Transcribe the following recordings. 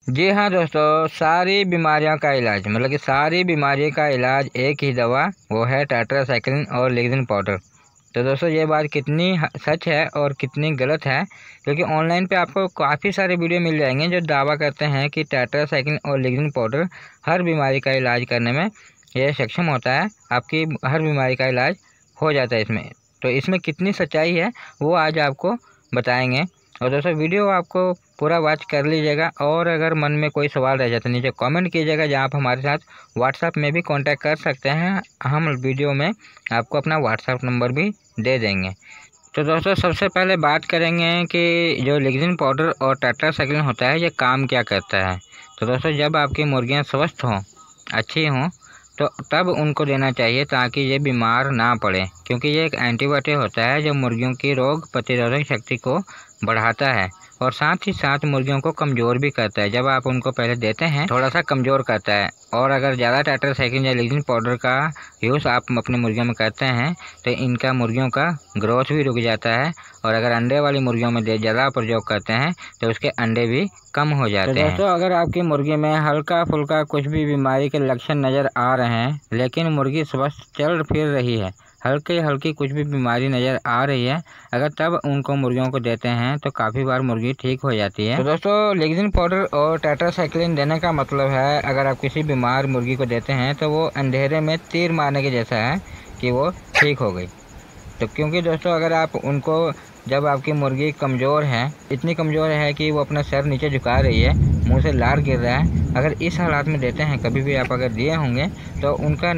जी हाँ दोस्तों, सारी बीमारियों का इलाज मतलब कि सारी बीमारियों का इलाज एक ही दवा, वो है टेट्रासाइक्लिन और लिग्निन पाउडर। तो दोस्तों ये बात कितनी सच है और कितनी गलत है, क्योंकि ऑनलाइन पे आपको काफ़ी सारे वीडियो मिल जाएंगे जो दावा करते हैं कि टेट्रासाइक्लिन और लिग्निन पाउडर हर बीमारी का इलाज करने में ये सक्षम होता है, आपकी हर बीमारी का इलाज हो जाता है इसमें। तो इसमें कितनी सच्चाई है वो आज आपको बताएंगे। और दोस्तों वीडियो आपको पूरा वॉच कर लीजिएगा, और अगर मन में कोई सवाल रह जाता है नीचे कमेंट कीजिएगा, जहाँ आप हमारे साथ व्हाट्सएप में भी कांटेक्ट कर सकते हैं। हम वीडियो में आपको अपना व्हाट्सएप नंबर भी दे देंगे। तो दोस्तों सबसे पहले बात करेंगे कि जो लिग्निन पाउडर और टेट्रासाइक्लिन होता है ये काम क्या करता है। तो दोस्तों जब आपकी मुर्गियाँ स्वस्थ हों, अच्छी हों, तो तब उनको देना चाहिए ताकि ये बीमार ना पड़े, क्योंकि ये एक एंटीबायोटिक होता है जो मुर्गियों की रोग प्रतिरोधक शक्ति को बढ़ाता है और साथ ही साथ मुर्गियों को कमज़ोर भी करता है। जब आप उनको पहले देते हैं थोड़ा सा कमज़ोर करता है, और अगर ज़्यादा टेट्रासाइक्लिन या लिग्निन पाउडर का यूज़ आप अपनी मुर्गियों में करते हैं तो इनका मुर्गियों का ग्रोथ भी रुक जाता है, और अगर अंडे वाली मुर्गियों में ज़्यादा प्रयोग करते हैं तो उसके अंडे भी कम हो जाते हैं। दोस्तों अगर आपकी मुर्गी में हल्का फुल्का कुछ भी बीमारी के लक्षण नज़र आ रहे हैं, लेकिन मुर्गी स्वस्थ चल फिर रही है, हल्की हल्की कुछ भी बीमारी नज़र आ रही है, अगर तब उनको मुर्गियों को देते हैं तो काफ़ी बार मुर्गी ठीक हो जाती है। तो दोस्तों लिग्निन पाउडर और टेट्रासाइक्लिन देने का मतलब है, अगर आप किसी बीमार मुर्गी को देते हैं तो वो अंधेरे में तीर मारने के जैसा है कि वो ठीक हो गई। तो क्योंकि दोस्तों अगर आप उनको, जब आपकी मुर्गी कमज़ोर है, इतनी कमज़ोर है कि वो अपना सर नीचे झुका रही है, मुंह से लार गिर रहा है, अगर इस हालात में देते हैं, कभी भी आप अगर दिए होंगे तो उनका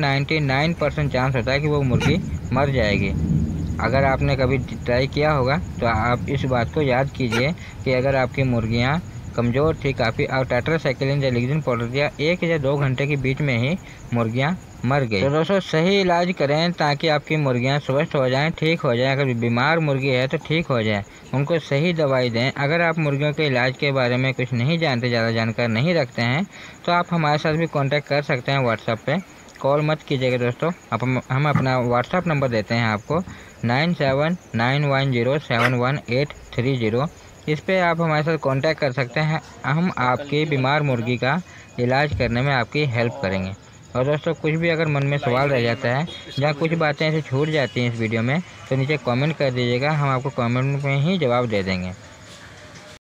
99% चांस होता है कि वो मुर्गी मर जाएगी। अगर आपने कभी ट्राई किया होगा तो आप इस बात को याद कीजिए कि अगर आपकी मुर्गियाँ कमज़ोर थी काफ़ी और टेट्रासाइक्लिन या लिग्निन पाउडर दिया 1 या 2 घंटे के बीच में ही मुर्गियाँ मर गई। तो दोस्तों सही इलाज करें ताकि आपकी मुर्गियाँ स्वस्थ हो जाएं, ठीक हो जाएं। अगर बीमार मुर्गी है तो ठीक हो जाए, उनको सही दवाई दें। अगर आप मुर्गियों के इलाज के बारे में कुछ नहीं जानते, ज़्यादा जानकारी नहीं रखते हैं, तो आप हमारे साथ भी कॉन्टैक्ट कर सकते हैं व्हाट्सएप पर। कॉल मत कीजिएगा दोस्तों, हम अपना व्हाट्सएप नंबर देते हैं आपको 9791071830। इस पे आप हमारे साथ कांटेक्ट कर सकते हैं। हम आपकी बीमार मुर्गी का इलाज करने में आपकी हेल्प करेंगे। और दोस्तों कुछ भी अगर मन में सवाल रह जाता है, जहाँ कुछ बातें ऐसे छूट जाती हैं इस वीडियो में, तो नीचे कमेंट कर दीजिएगा, हम आपको कमेंट में ही जवाब दे देंगे।